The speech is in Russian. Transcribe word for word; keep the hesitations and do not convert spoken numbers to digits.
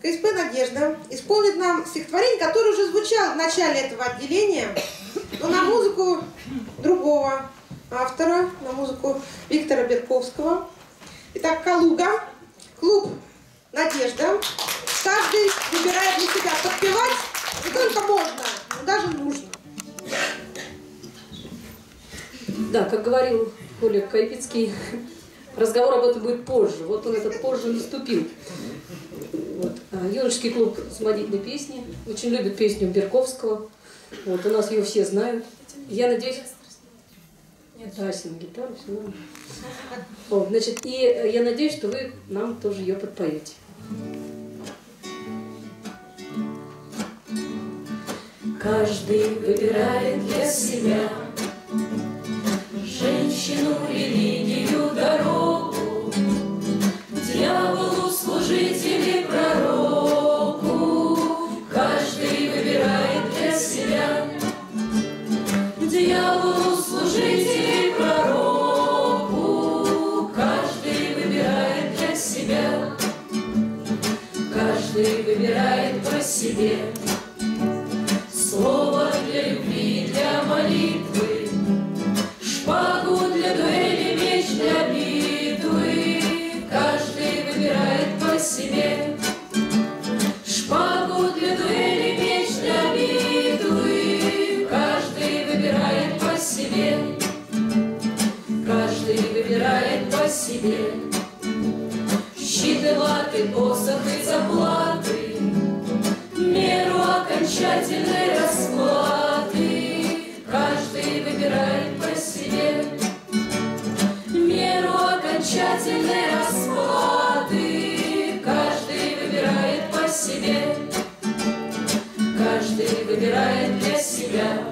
ка эс пэ «Надежда» исполнит нам стихотворение, которое уже звучало в начале этого отделения, но на музыку другого автора, на музыку Виктора Берковского. Итак, «Калуга», клуб «Надежда». Каждый выбирает для себя подпевать не только можно, но даже нужно. Да, как говорил Коля Кайпицкий, разговор об этом будет позже. Вот он этот позже наступил. Вот. Юношеский клуб самодеятельной песни. Очень любит песню Берковского. Вот, у нас ее все знают. Я надеюсь... Нет, Ася на гитару, все нормально. Вот, значит, и я надеюсь, что вы нам тоже ее подпоете. Каждый выбирает для себя женщину, религию, дорогу, дьяволу служить или пророку. Каждый выбирает для себя дьяволу служить или пророку. Каждый выбирает для себя, каждый выбирает по себе. Слово для любви, для молитвы, шпагу для дуэли, меч для битвы. Каждый выбирает по себе. Шпагу для дуэли, меч для битвы. Каждый выбирает по себе. Каждый выбирает по себе. Щит и латы, посох и заплаты, меру окончательной расплаты. Каждый выбирает по себе. Меру окончательной расплаты. Каждый выбирает по себе. Каждый выбирает для себя.